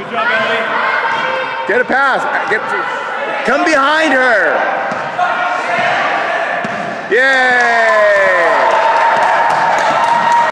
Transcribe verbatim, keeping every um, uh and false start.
Good job, Ellie. Get a pass. Get to, come behind her. Yeah.